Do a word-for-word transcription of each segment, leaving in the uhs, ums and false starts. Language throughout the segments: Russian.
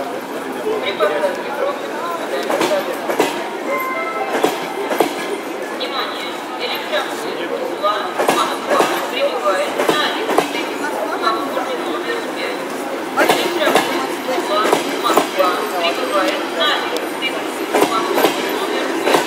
При посадке пробки внимание! Электронный узла Москва прибывает на Москве номер пять. Электронный узла Москва прибывает на Москве номер пять.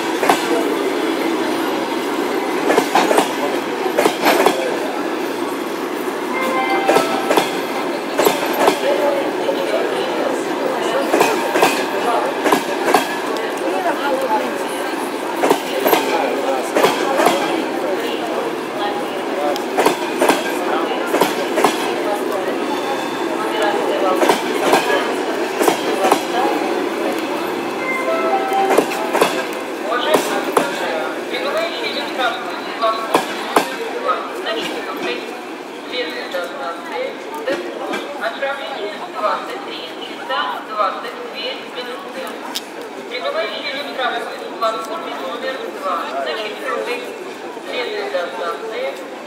Отправление двадцать три часа двадцать две минуты. Прибывающий в платформе номер два. Значит, следует до станции.